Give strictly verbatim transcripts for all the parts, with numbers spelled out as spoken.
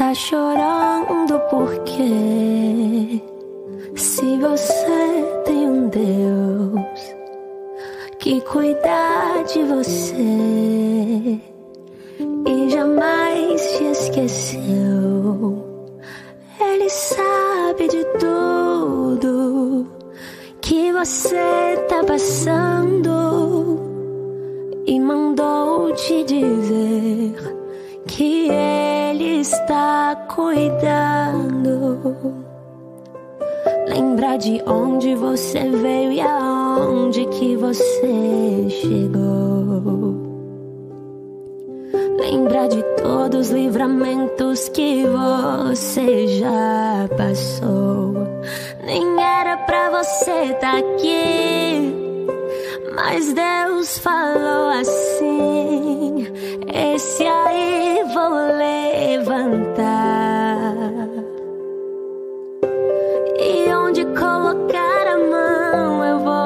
Tá chorando por quê? Se você tem um Deus que cuida de você e jamais te esqueceu, Ele sabe de tudo que você tá passando e mandou te dizer que Ele está cuidando. Lembra de onde você veio e aonde que você chegou. Lembra de todos os livramentos que você já passou. Nem era pra você tá aqui, mas Deus falou assim: esse aí vou levantar. E onde colocar a mão eu vou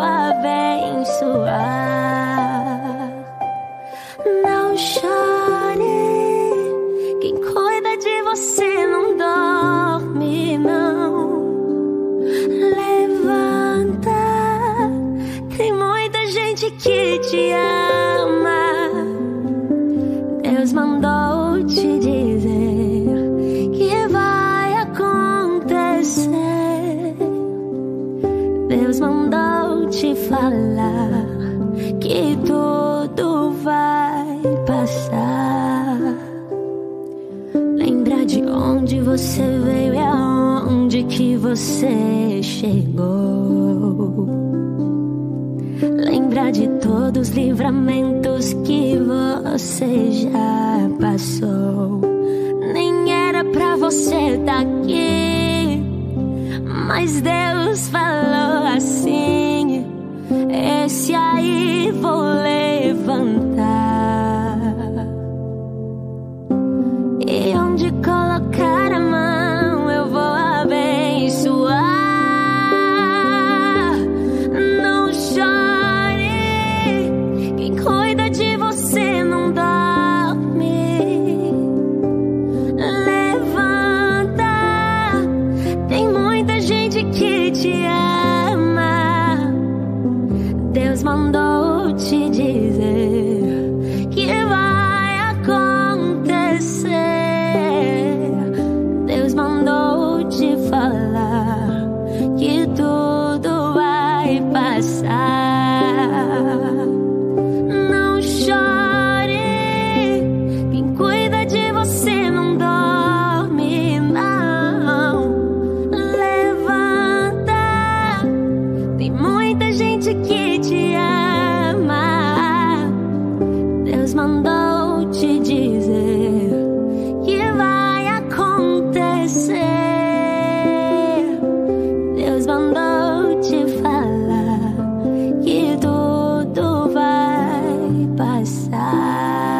abençoar. Não chore, quem cuida de você não dorme não. Levanta, tem muita gente que te ama. Deus mandou te dizer que vai acontecer. Deus mandou te falar que tudo vai passar. Lembra de onde você veio e aonde que você chegou. Lembra de todos os livramentos que você já passou. Nem era pra você tá aqui, mas Deus falou assim: esse aí vou levantar. E onde colocar a mão eu vou abençoar. Não chore, quem cuida de você não dorme. Levanta, tem muita gente que te ama. Deus mandou te dizer que vai acontecer. Deus mandou te falar que tudo vai passar. Não chore, quem cuida de você não dorme não. Levanta, tem muita gente que te ama. Deus mandou te dizer que vai acontecer. Deus mandou te falar que tudo vai passar.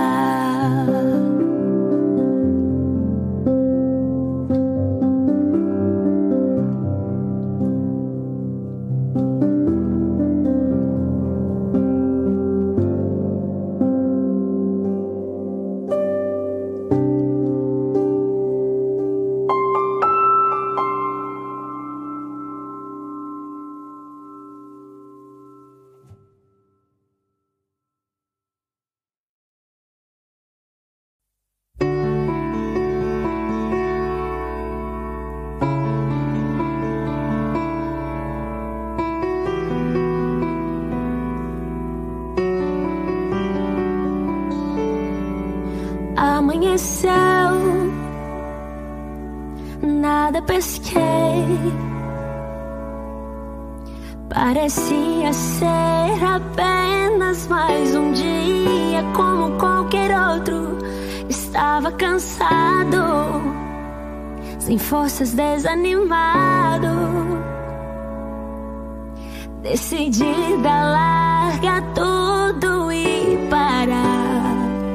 Amanheceu, nada pesquei. Parecia ser apenas mais um dia como qualquer outro. Estava cansado, sem forças, desanimado. Decidi dar larga tudo e parar.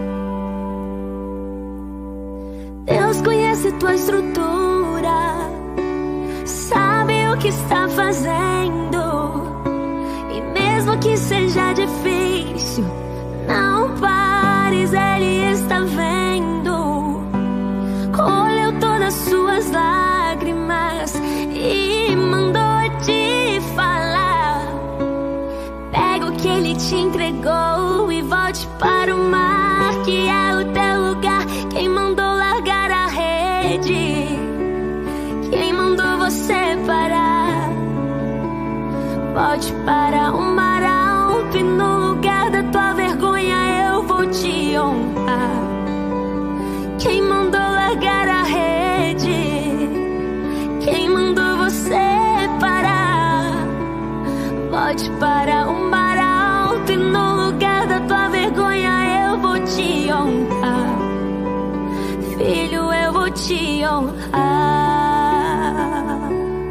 Deus conhece tua estrutura, sabe o que está fazendo. E mesmo que seja difícil, não pares, Ele está vendo. Colheu toda te entregou e volte para o mar, que é o teu lugar. Quem mandou largar a rede? Quem mandou você parar? Volte para o mar alto e no lugar da tua vergonha eu vou te honrar. Quem mandou largar a rede? Quem mandou você parar? Volte para o mar alto e no lugar da tua vergonha eu vou te honrar. Filho, eu vou te honrar.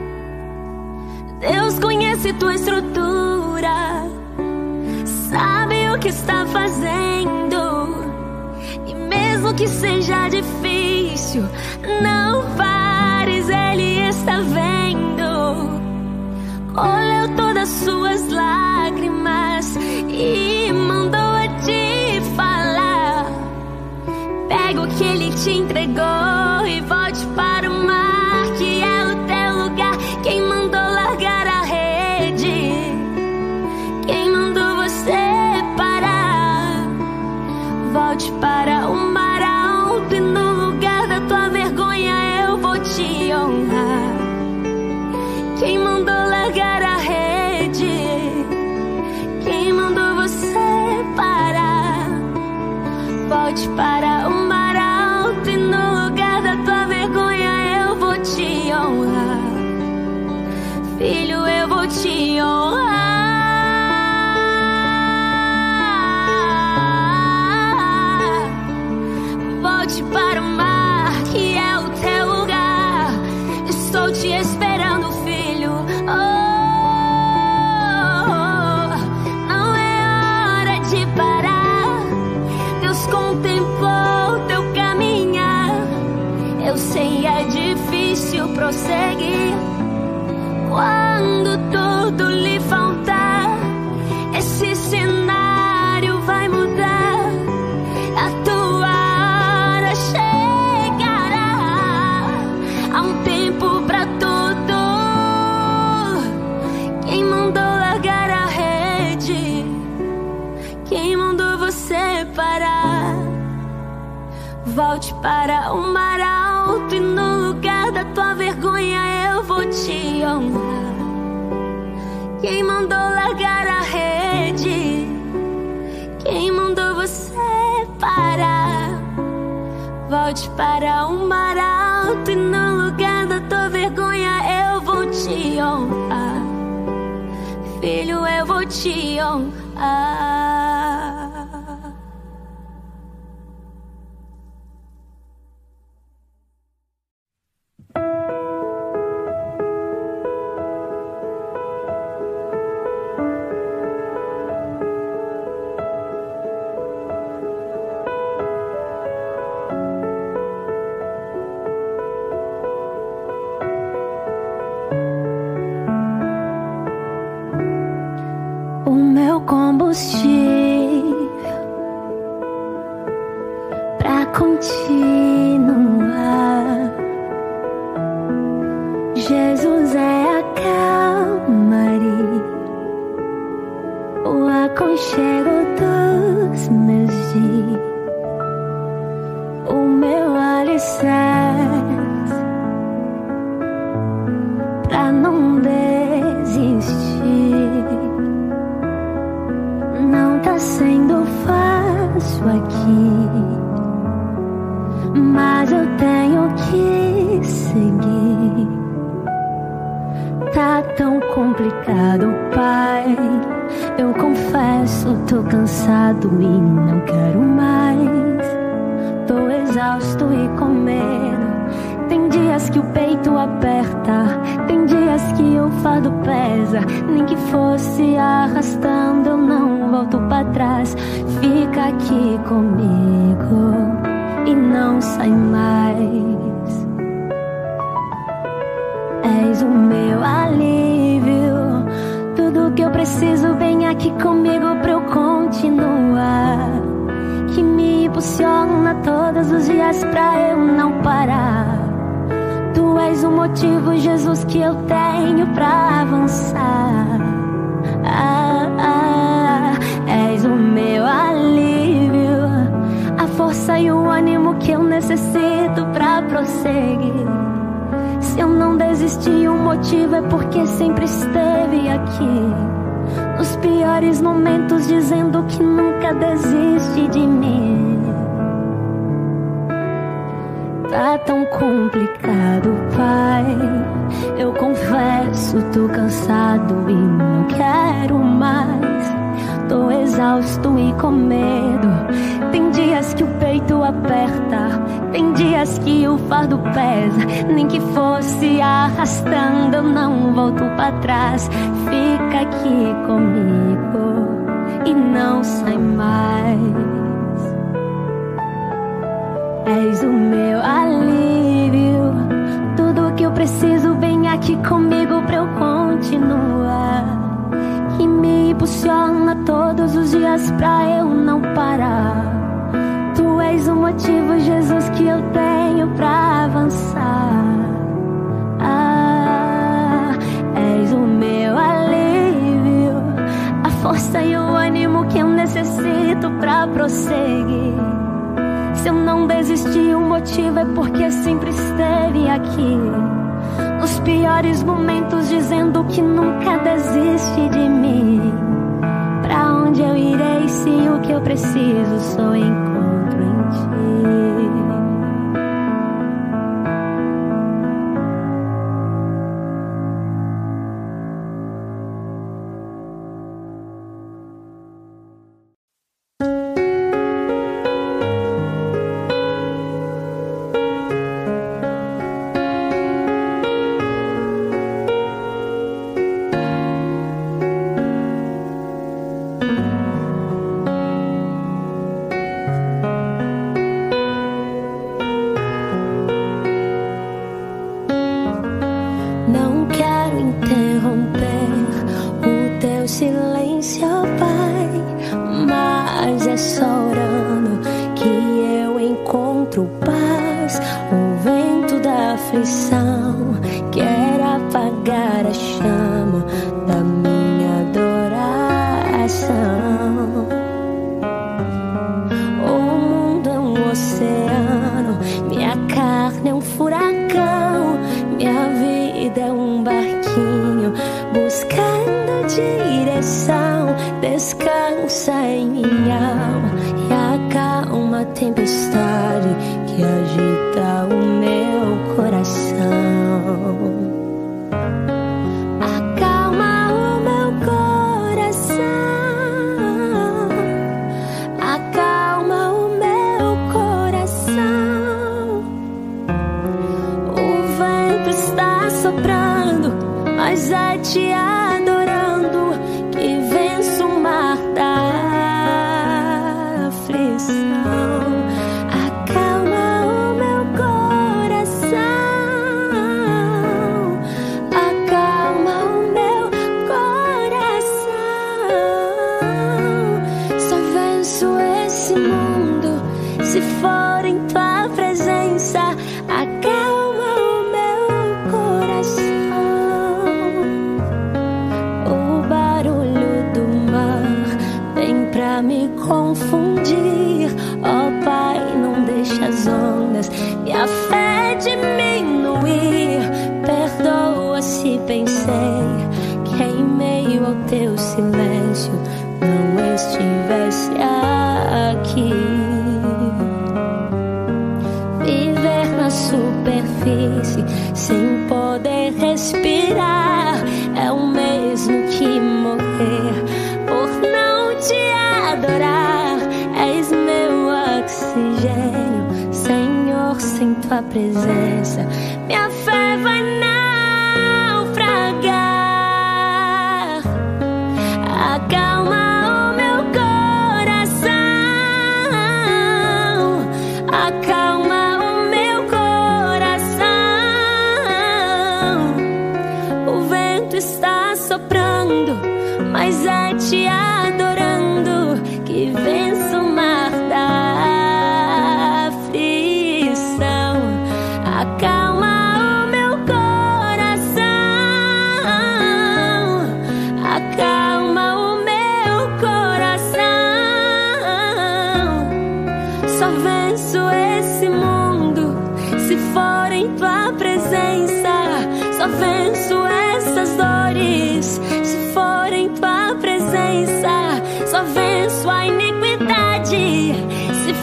Deus conhece tua estrutura, sabe o que está fazendo, e mesmo que seja difícil, não pares, Ele está vendo. Olhou todas suas lágrimas e mandou a te falar. Pega o que Ele te entregou e volte para o mar, que é o teu lugar. Quem mandou largar a rede? Quem mandou você parar? Volte para o mar alto e no lugar da tua vergonha eu vou te honrar. Quem mandou largar a rede? Quem mandou você parar? Volte para o mar alto e no lugar da tua vergonha eu vou te honrar. Filho, eu vou te honrar. Volte para o mar, que é o teu lugar. Estou te esperando, filho. Oh, não é hora de parar. Deus contemplou teu caminhar. Eu sei, é difícil prosseguir quando tudo lhe faltar. Esse cenário vai mudar, a tua hora chegará. Há um tempo pra tudo. Quem mandou largar a rede? Quem mandou você parar? Volte para o mar alto e no lugar da tua vergonha eu vou te honrar. Quem mandou largar a rede? Quem mandou você parar? Volte para o mar alto e no lugar da tua vergonha eu vou te honrar. Filho, eu vou te honrar. Combustível pra continuar. Jesus é a calmaria, o aconchego dos meus dias, o meu alicerce pra não desistir. Não tá sendo fácil aqui, mas eu tenho que seguir. Tá tão complicado, Pai. Eu confesso, tô cansado e não quero mais. Tô exausto e com medo. Tem dias que o peito aperta, tem dias que o fardo pesa. Nem que fosse arrastando, eu não volto pra trás. Fica aqui comigo e não sai mais. És o meu alívio, tudo que eu preciso vem aqui comigo pra eu continuar. Que me impulsiona todos os dias pra eu não parar. Tu és o motivo, Jesus, que eu tenho pra avançar. Ah, ah, o meu alívio, a força e o ânimo que eu necessito pra prosseguir. Se eu não desisti, o motivo é porque sempre esteve aqui, nos piores momentos, dizendo que nunca desiste de mim. Tá tão complicado, pai, eu confesso, tô cansado e não quero mais. Tô exausto e com medo. Tem dias que o peito aperta, tem dias que o fardo pesa. Nem que fosse arrastando, eu não volto pra trás. Fica aqui comigo e não sai mais. És o meu alívio, tudo que eu preciso vem aqui comigo pra eu continuar. Que me impulsiona todos os dias pra eu não parar. Tu és o motivo, Jesus, que eu tenho pra avançar. Ah, és o meu alívio, a força e o ânimo que eu necessito pra prosseguir. Se eu não desisti, o motivo é porque sempre esteve aqui, nos piores momentos, dizendo que nunca desiste de mim. Pra onde eu irei se o que eu preciso só encontro em ti? tua presença, minha fé vai naufragar. Acalma o meu coração, acalma o meu coração. O vento está soprando, mas é te adorando que venço o mar da aflição. Acalma o meu coração, acalma o meu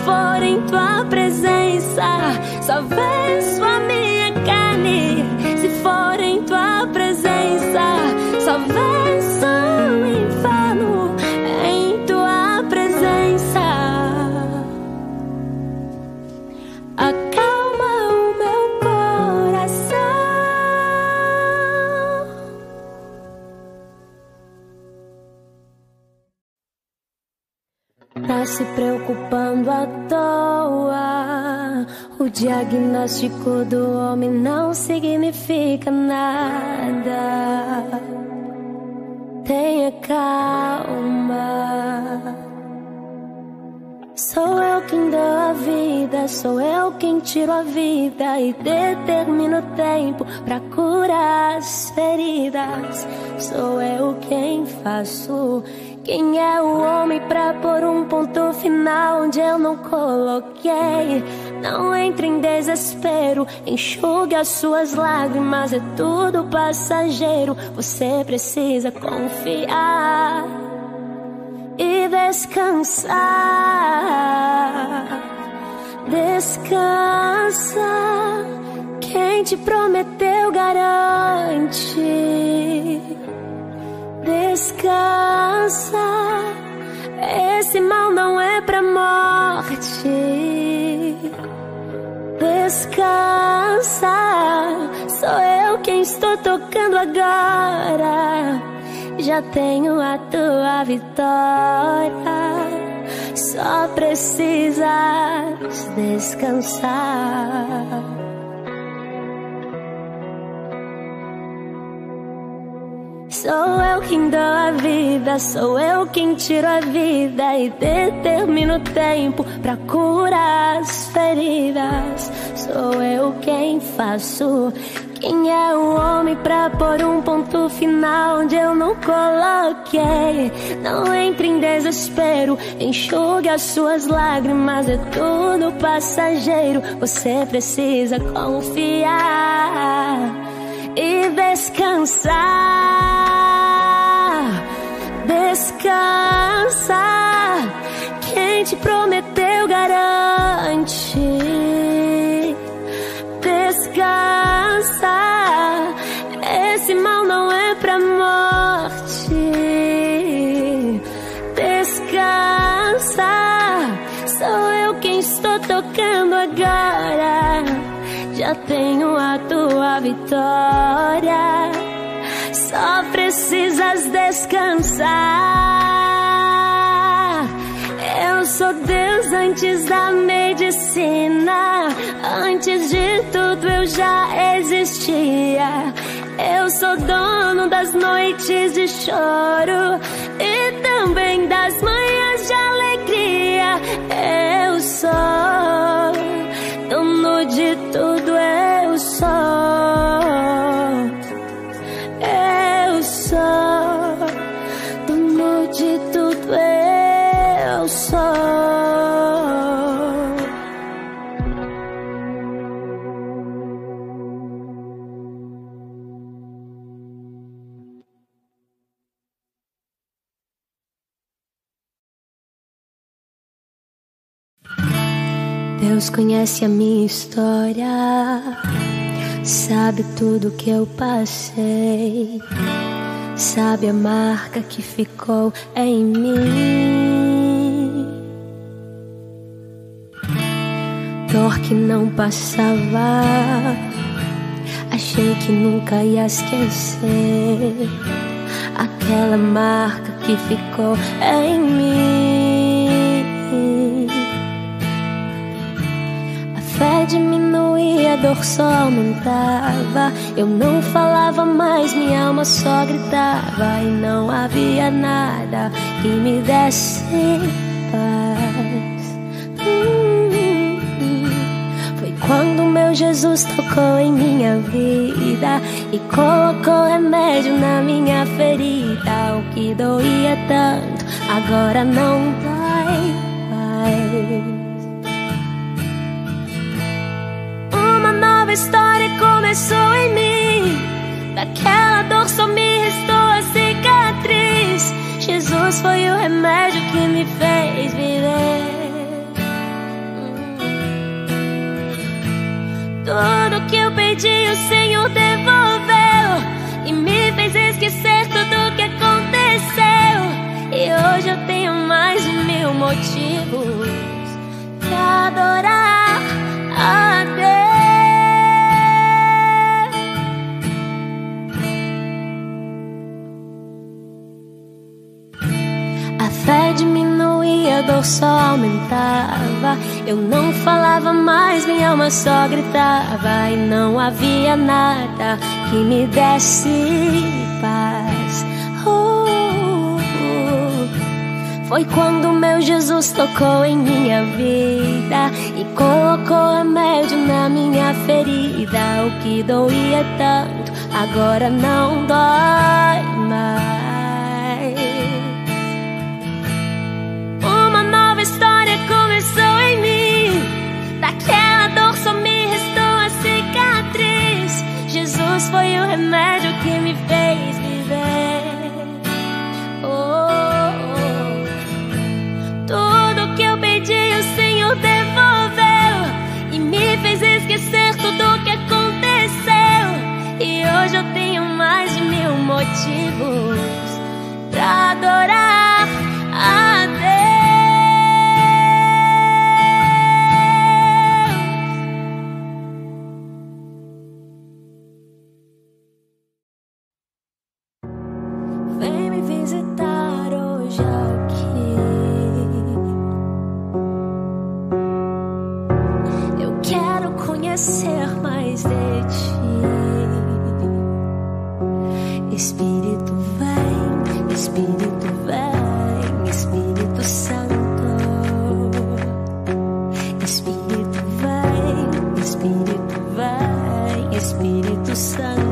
for em tua presença, só venço a minha carne. Se for em tua presença, só venço o inferno em tua presença. Acalma o meu coração. Tá se preocupando à toa. O diagnóstico do homem não significa nada. Tenha calma. Sou eu quem dou a vida, sou eu quem tiro a vida e determino o tempo pra curar as feridas. Sou eu quem faço. Quem é o homem pra pôr um ponto final onde eu não coloquei? Não entre em desespero, enxugue as suas lágrimas, é tudo passageiro. Você precisa confiar e descansar. Descansa, quem te prometeu garante. Descansa, esse mal não é pra morte. Descansa, sou eu quem estou tocando agora. Já tenho a tua vitória, só precisas descansar. Sou eu quem dou a vida, sou eu quem tiro a vida e determino o tempo pra curar as feridas. Sou eu quem faço. Quem é o homem pra pôr um ponto final onde eu não coloquei? Não entre em desespero, enxugue as suas lágrimas, é tudo passageiro. Você precisa confiar e descansar. Descansa, quem te prometeu garante. Descansa, esse mal não é pra morte. Descansa, sou eu quem estou tocando agora. Já tenho a tua vitória, só precisas descansar. Eu sou Deus antes da medicina, antes de tudo eu já existia. Eu sou dono das noites de choro e também das manhãs de alegria. Eu sou dono de tudo, eu sou. Eu sou dono de tudo, eu sou. Deus conhece a minha história, sabe tudo que eu passei, sabe a marca que ficou em mim. Dor que não passava, achei que nunca ia esquecer aquela marca que ficou em mim. A fé diminuía, a dor só aumentava. Eu não falava mais, minha alma só gritava. E não havia nada que me desse paz. hum, Foi quando meu Jesus tocou em minha vida e colocou remédio na minha ferida. O que doía tanto agora não dói mais. Uma nova história começou em mim. Daquela dor só me restou a cicatriz. Jesus foi o remédio que me fez viver. Tudo que eu pedi o Senhor devolveu e me fez esquecer tudo que aconteceu. E hoje eu tenho mais de mil motivos pra adorar a Deus. A fé diminuía, a dor só aumentava. Eu não falava mais, minha alma só gritava. E não havia nada que me desse paz. uh, uh. Foi quando meu Jesus tocou em minha vida e colocou remédio na minha ferida. O que doía tanto agora não dói mais. Uma nova história começou em mim. Daquela dor só me restou a cicatriz. Jesus foi o remédio que me fez viver. Oh, oh. Tudo que eu pedi o Senhor devolveu e me fez esquecer tudo que aconteceu. E hoje eu tenho mais de mil motivos pra adorar a Deus. Vem me visitar hoje aqui. Eu quero conhecer mais de ti. Espírito vem, Espírito vem, Espírito Santo. Espírito vem, Espírito vem, Espírito Santo.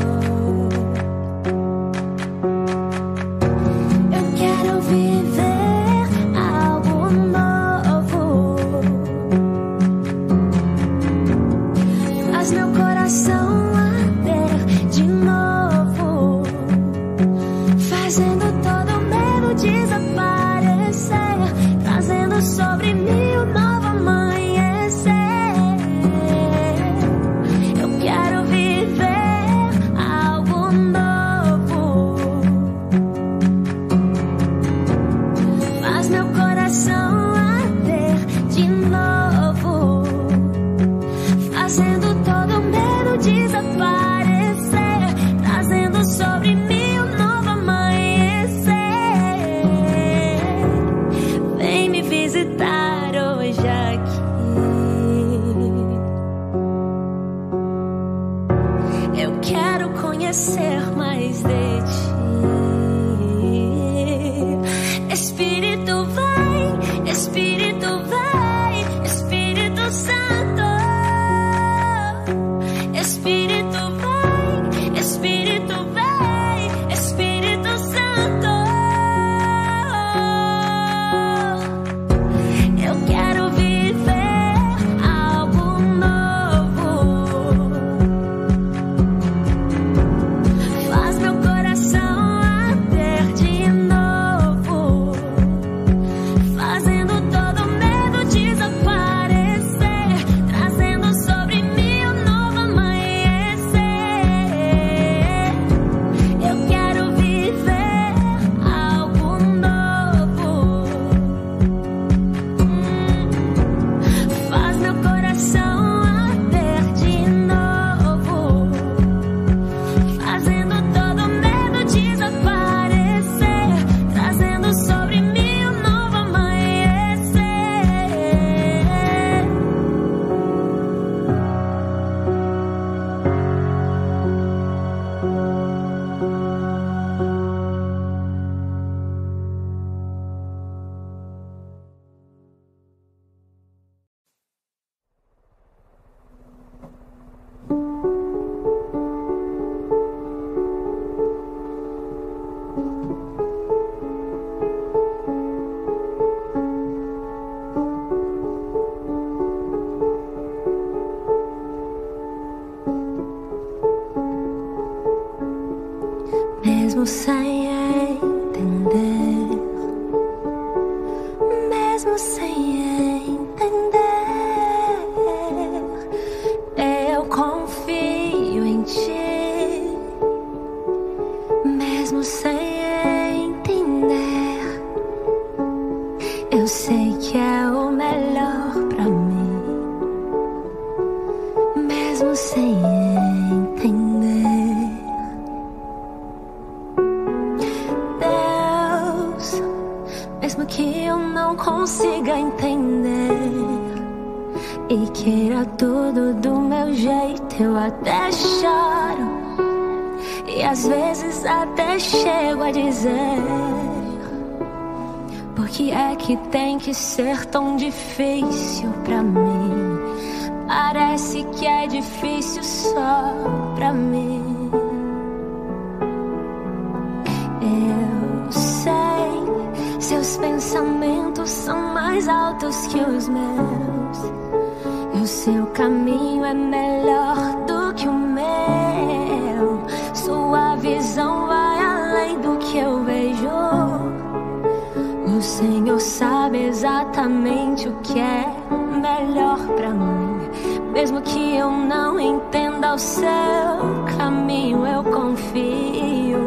Mesmo sem entender, mesmo sem entender, mesmo sem entender. Deus, mesmo que eu não consiga entender e queira tudo do meu jeito, eu até choro e às vezes até chego a dizer: por que é que tem que ser tão difícil pra mim? Parece que é difícil só pra mim. Eu sei, seus pensamentos são mais altos que os meus, e o seu caminho é melhor do que o meu. Sua visão vai além do que eu vejo. O Senhor sabe exatamente o que é melhor pra mim. Mesmo que eu não entenda o seu caminho, eu confio.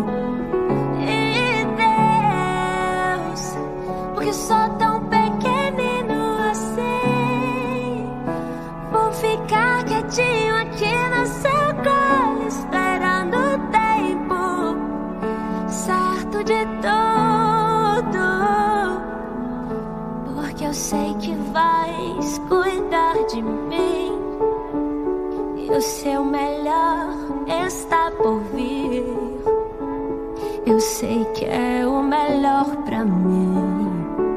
E Deus, porque sou tão pequenino assim, vou ficar quietinho aqui no seu colo, esperando o tempo certo de tudo, porque eu sei que vais cuidar de mim, e o seu melhor está por vir. Eu sei que é o melhor pra mim,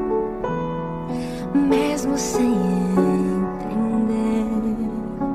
mesmo sem entender.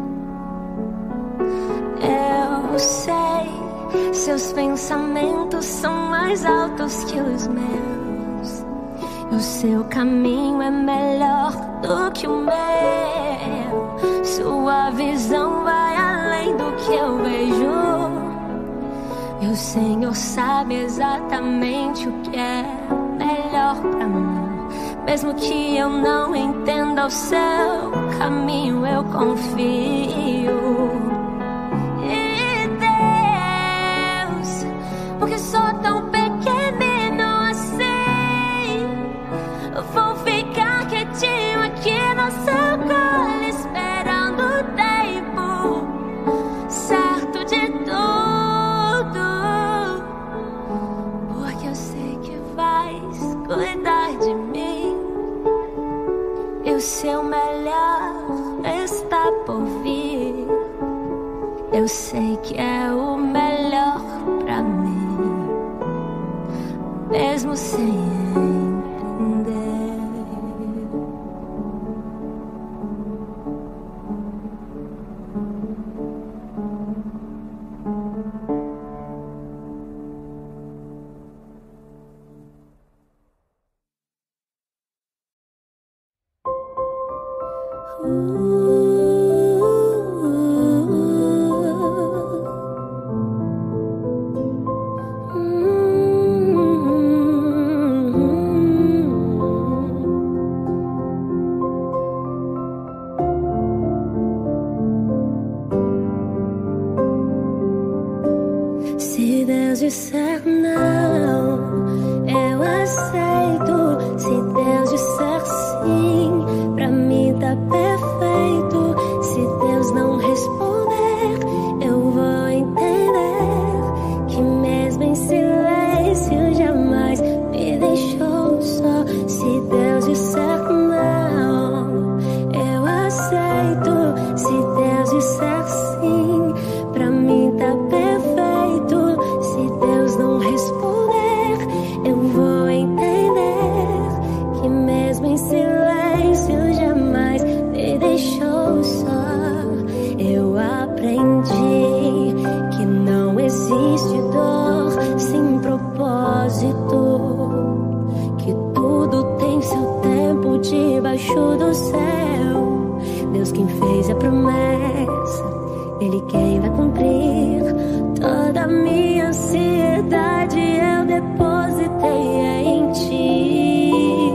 Eu sei, seus pensamentos são mais altos que os meus, e o seu caminho é melhor do que o meu. Sua visão vai além do que eu vejo, e o Senhor sabe exatamente o que é melhor pra mim. Mesmo que eu não entenda o seu caminho, eu confio. E Deus, porque sou tão pequenino assim, vou ficar quietinho aqui no seu colo, esperando o tempo certo de tudo, porque eu sei que vais cuidar de mim, e o seu melhor está por vir. Eu sei que é o melhor pra mim, mesmo sem entender. Se Deus disser não, eu aceito. Se Deus disser sim, pra mim tá perfeito. Se Deus não responder, eu vou entender que mesmo em silêncio jamais me deixou só. Se Deus disser não, eu aceito. Se Deus disser sim, pra mim tá perfeito. Se Deus não responder, eu vou entender que mesmo em silêncio jamais me deixou só. Eu aprendi que não existe dor sem propósito, que tudo tem seu tempo debaixo do céu. Deus quem fez a promessa, Ele quem vai cumprir. Toda a minha ansiedade eu depositei em ti.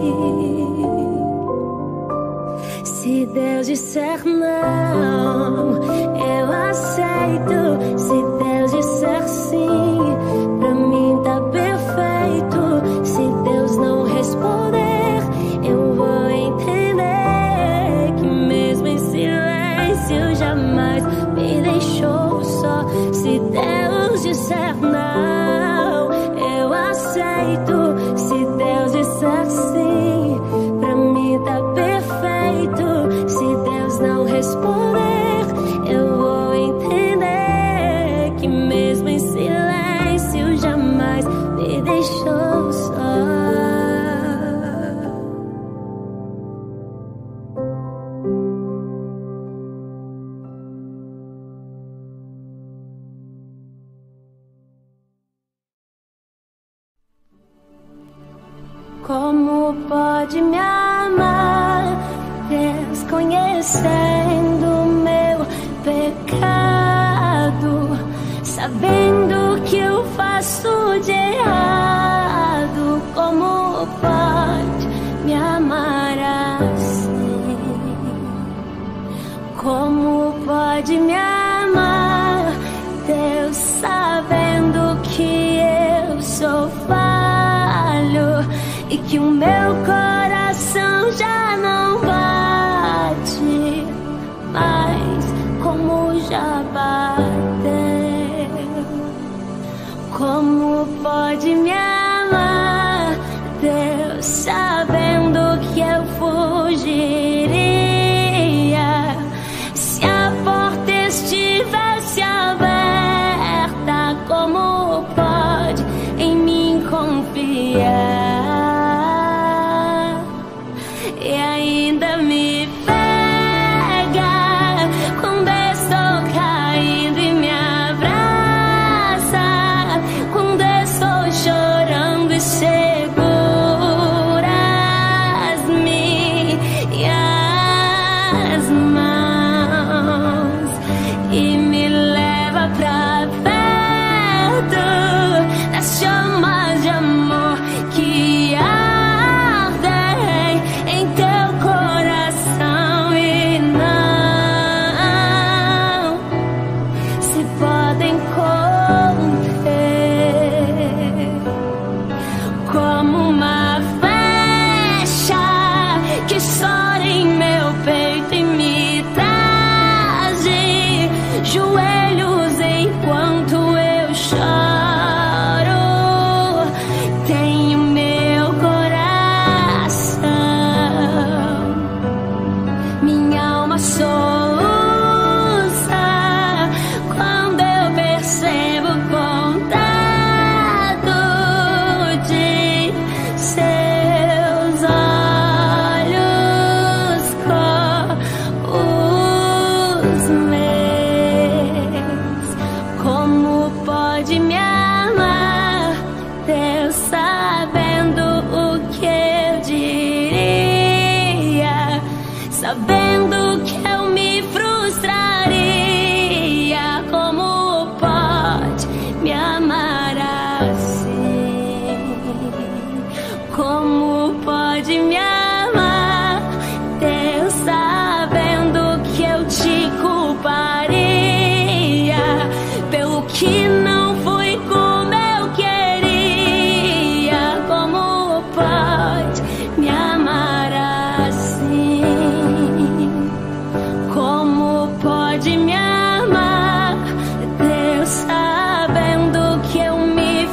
Se Deus disser não, eu aceito. Se Deus disser sim, pra mim tá perfeito. Se Deus não responder, eu vou entender que mesmo em silêncio jamais Se Deus disser não, eu aceito. Se Deus disser sim, pra mim tá perfeito. Se Deus não responder, eu vou entender que mesmo em silêncio jamais me deixou só. Como pode me amar, Deus, conhecendo meu pecado, sabendo que eu faço de errado? Como pode me amar assim? Como pode me amar, Deus, sabendo que eu sou falho e que o meu coração já não bate mais como já bateu? Como pode me amar, Deus, sabendo que eu fugiria se a porta estivesse aberta? Como pode em mim confiar e ainda me pega quando estou caindo e me abraça quando estou chorando e seguras minhas mãos e me leva pra perto das chamas de amor que ardem em teu coração e não se podem conter, como uma flecha que estoura em meu peito e me traz de joelhos enquanto eu choro. Tenho meu coração, minha alma soluça quando eu percebo o contato de seus olhos com os meus. Como pode me amar, Deus, sabendo o que eu diria, sabendo que eu me frustraria? Como pode me amar assim? Como pode me amar, Deus, sabendo que eu te culparia pelo que não fui como eu queria? Como pode me amar assim? Como pode me amar, Deus, sabendo que eu me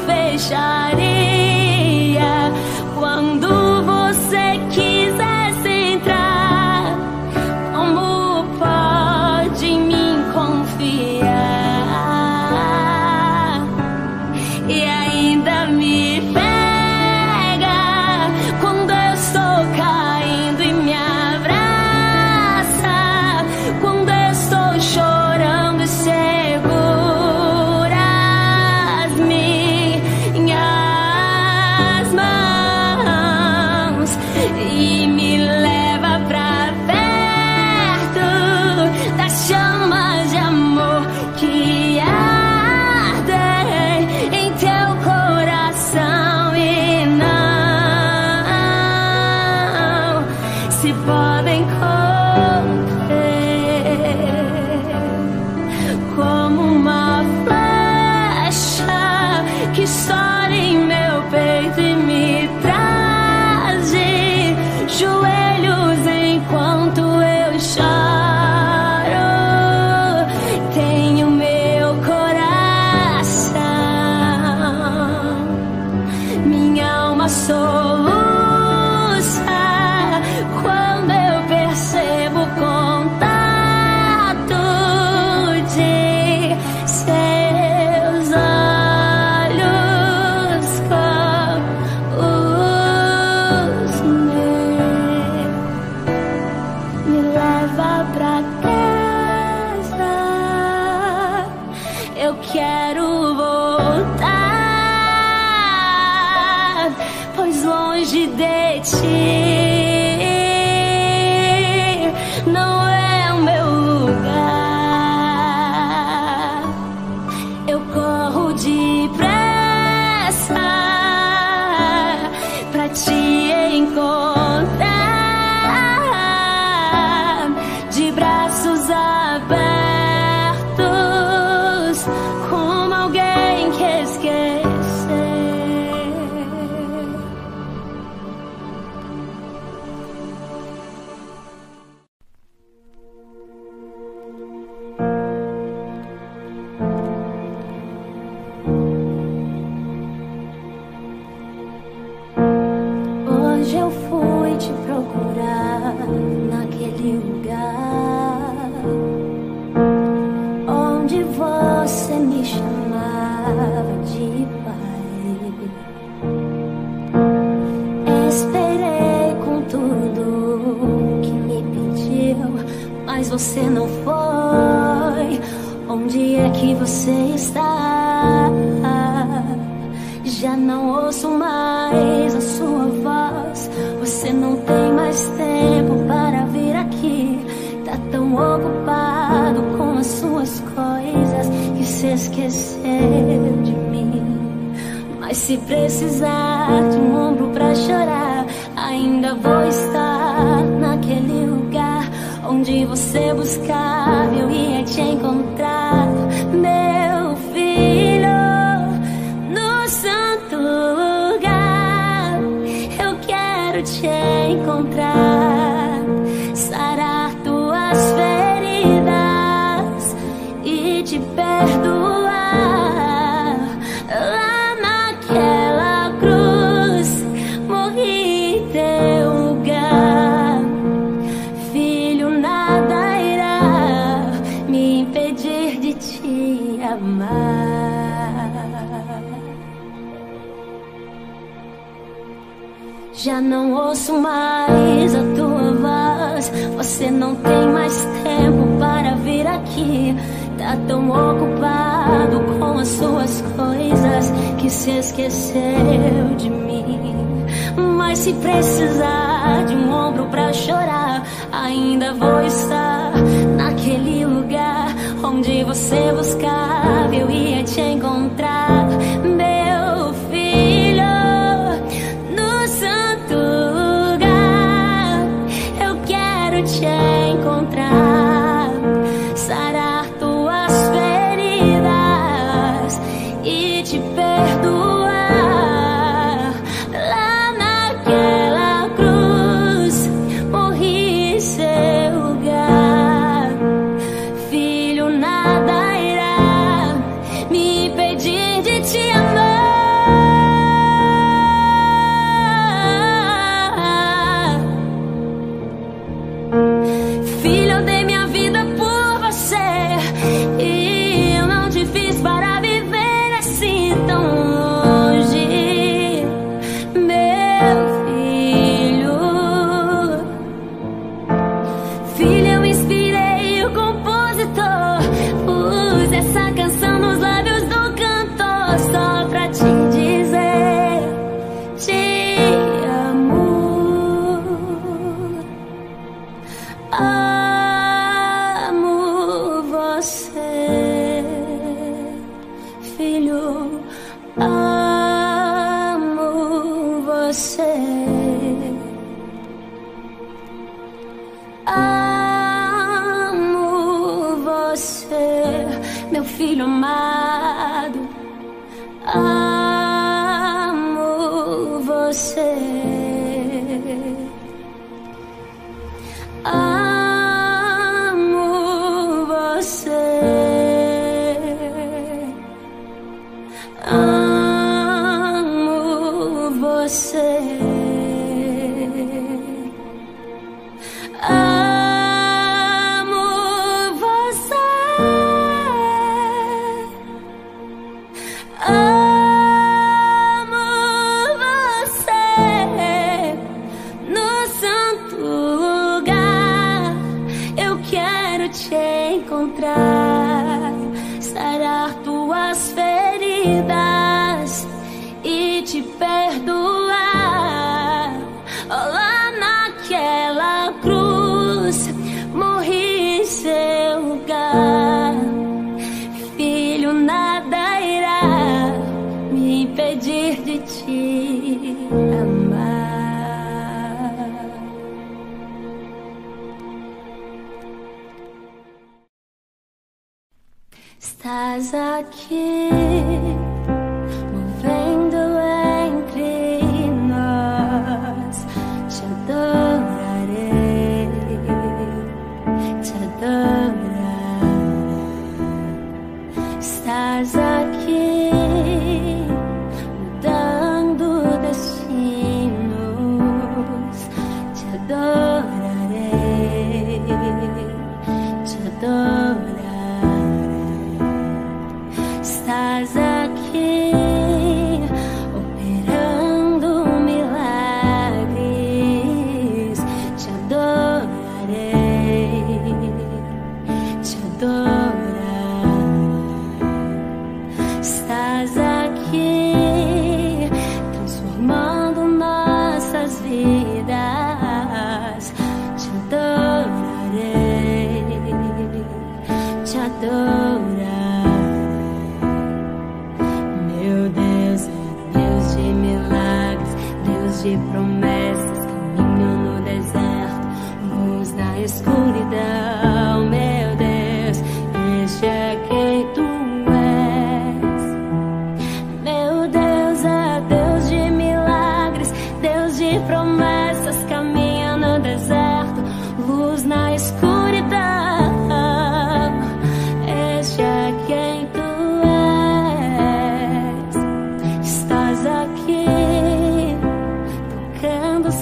fecharia quando você quisesse entrar? Como pode em mim confiar e ainda me pega quando eu estou caindo e me abraça quando eu estou chorando mas você não foi. Onde é que você está? Já não ouço mais a sua voz. Você não tem mais tempo para vir aqui. Tá tão ocupado com as suas coisas que se esqueceu de mim. Mas se precisar de um ombro pra chorar, ainda vou estar naquele lugar onde você buscava, eu ia te encontrar, meu filho, no santo lugar. Eu quero te encontrar, sarar tuas feridas e te perdoar. Lá naquela cruz morri em teu lugar. Filho, nada irá me impedir de te amar. Já não ouço mais a tua voz. Você não tem mais tempo para vir aqui. Tá tão ocupado com as suas coisas que se esqueceu de mim. Mas se precisar de um ombro pra chorar, ainda vou estar naquele lugar onde você buscava, eu ia te encontrar, meu filho, no santo lugar. Eu quero te encontrar, sarar tuas feridas e te perdoar. Lá naquela cruz morri em seu lugar. Filho, nada irá me impedir de te amar. Filho, eu dei minha vida por você e eu não te fiz para viver assim tão longe, meu filho. Filho, eu inspirei o compositor, pus essa canção nos lábios do cantor só pra te dizer te amo. Amo você, filho, amo você. Amo você, meu filho amado. Amo você. Amo você. Amo você. Amo você. Amo você. No santo lugar eu quero te encontrar, sarar tuas feridas e te perdoar. Lá naquela cruz morri em seu lugar. Filho, nada irá me impedir de te amar. Estás aqui, movendo entre nós. Te adorarei, te adorarei. Estás aqui, mudando destinos. Te adorarei, te adorarei. Estás aqui, operando milagres. Te adorarei, adorar. Estás aqui transformando nossas vidas. Te adorarei, te adorar. Meu Deus é Deus de milagres, Deus de promessas, caminho no deserto, luz na escuridão. Meu Deus, este é quem tu és. Meu Deus é Deus de milagres, Deus de promessas, caminho no deserto, luz na escuridão. Este é quem tu és. Estás aqui tocando os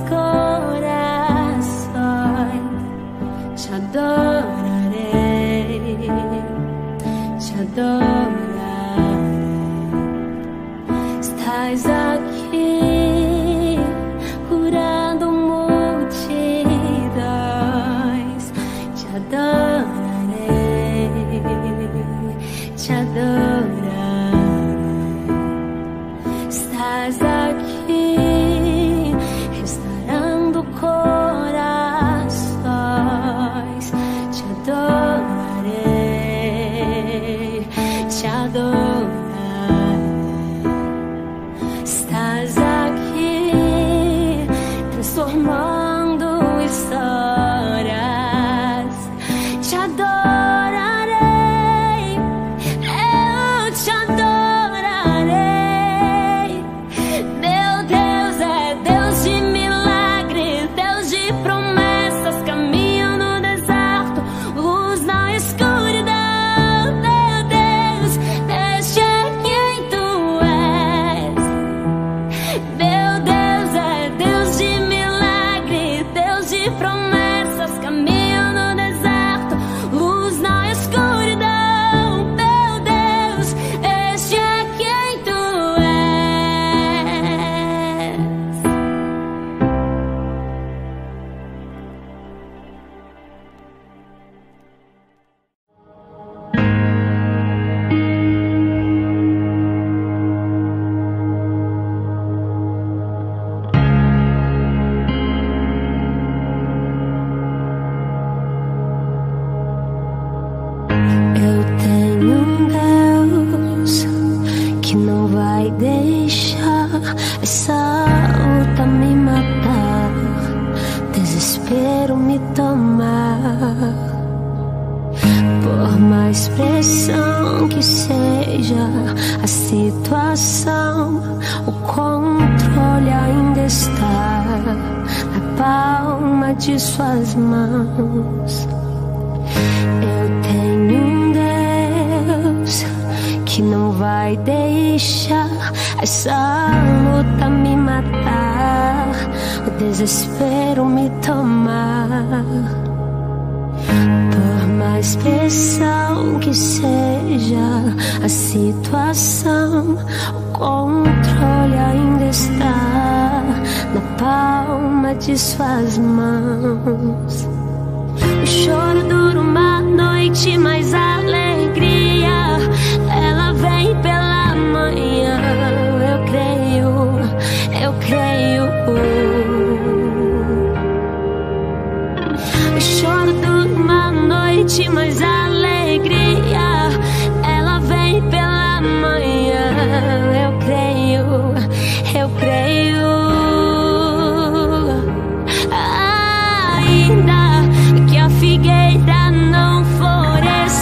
corações. Te adorarei, te adorar. Estás aqui curando multidões. Te adorarei, te adorar. Estás aqui restaurando corações. Te adorarei, te adorar. Estás aqui transformando histórias. Te adorarei, eu te adorarei. Meu Deus é Deus de milagres, Deus de promessas, caminho no deserto, luz na escuridão. Meu Deus, este é quem tu és. Meu Deus é Deus de milagres, Deus de promessas, caminho no deserto, luz na escuridão. Meu Deus, este é quem tu és. Eu tenho um Deus que não vai deixar essa luta me matar, desespero me tomar. Por mais pressão que seja a situação, o controle ainda está na palma de suas mãos. Eu tenho um Deus que não vai deixar essa luta me matar, o desespero me tomar. Por mais pressão que seja a situação, o controle ainda está na palma de suas mãos. O choro dura uma noite, mas a alegria ela vem pela manhã. Eu creio, eu creio. O choro dura uma noite, mas a alegria ela vem pela manhã. Eu creio, eu creio. Ainda que a figueira não floresça,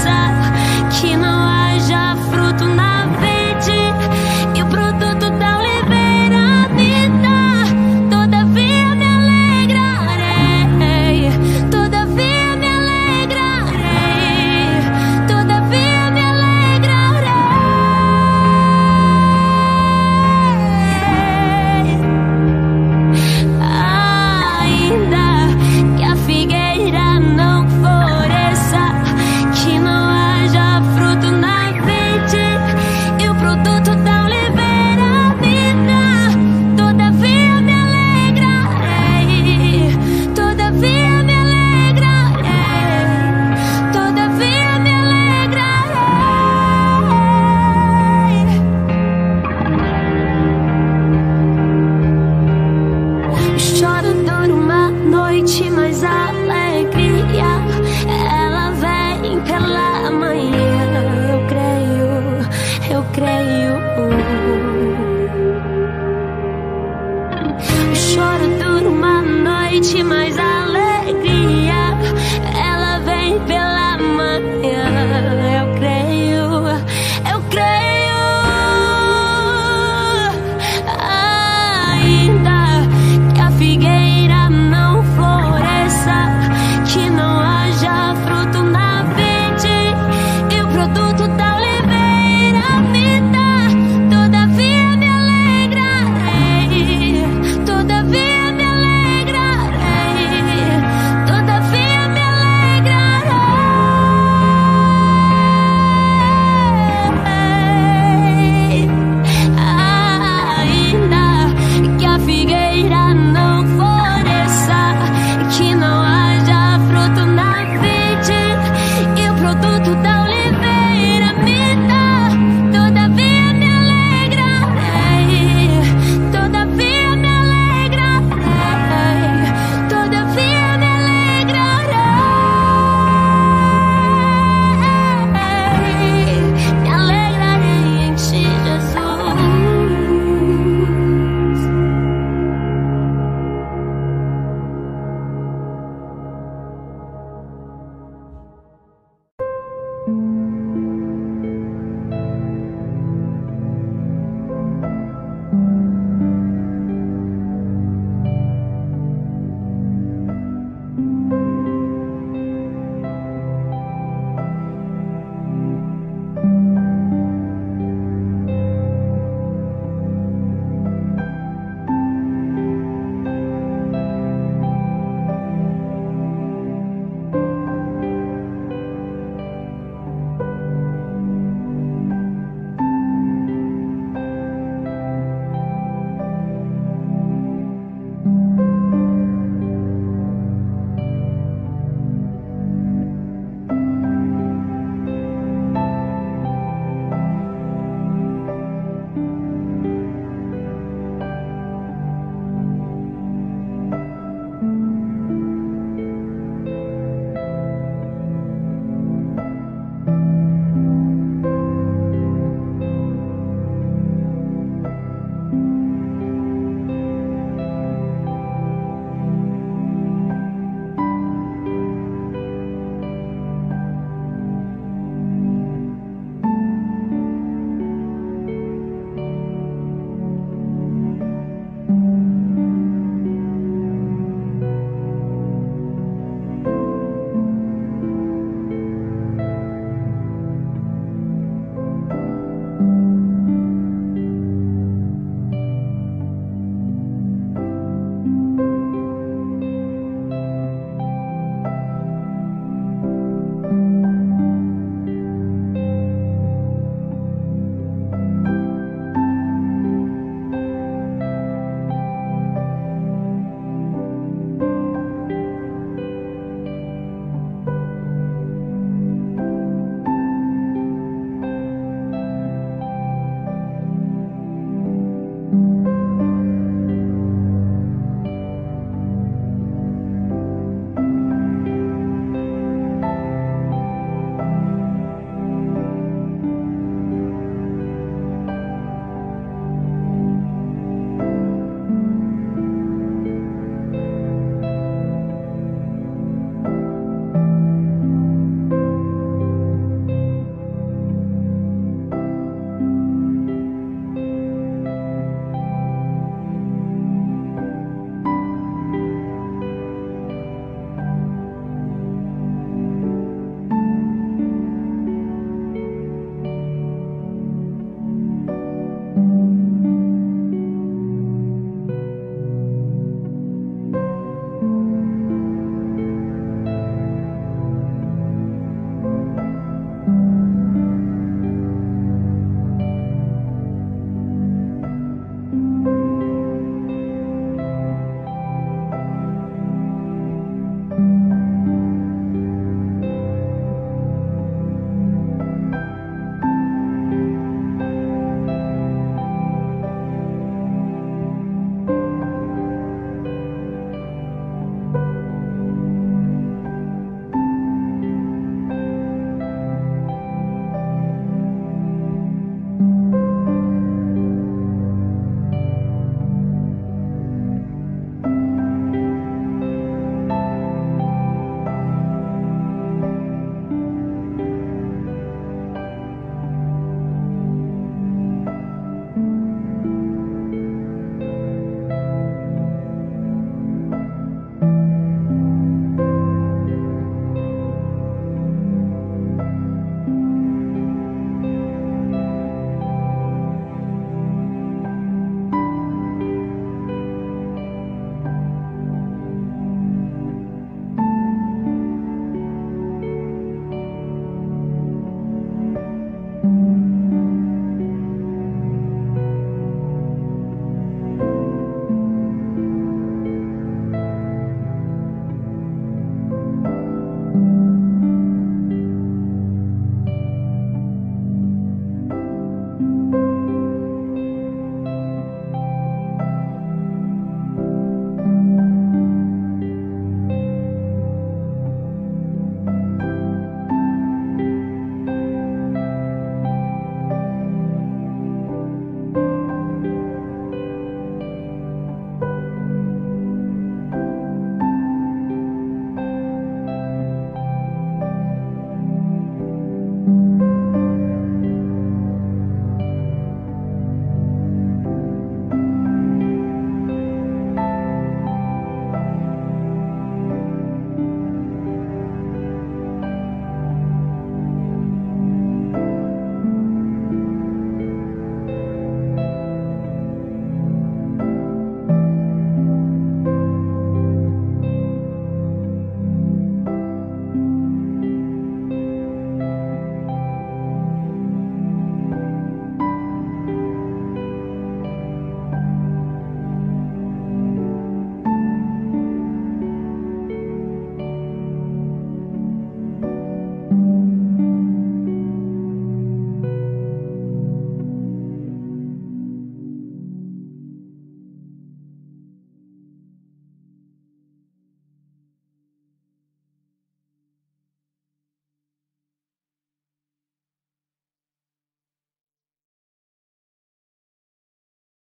creio. O choro dura uma noite, mas a alegria ela vem pela manhã. Eu creio, eu creio. Ainda que a figueira não floresça, que não haja fruto na vide e o produto da oliveira me dá, todavia me alegrarei, todavia me alegrarei, todavia me alegrarei. Ainda que a figueira não floresça, que não haja fruto na vide e o produto da oliveira me dá, todavia me alegrarei, todavia me alegrarei, todavia me alegrarei, me alegrarei em ti, Jesus.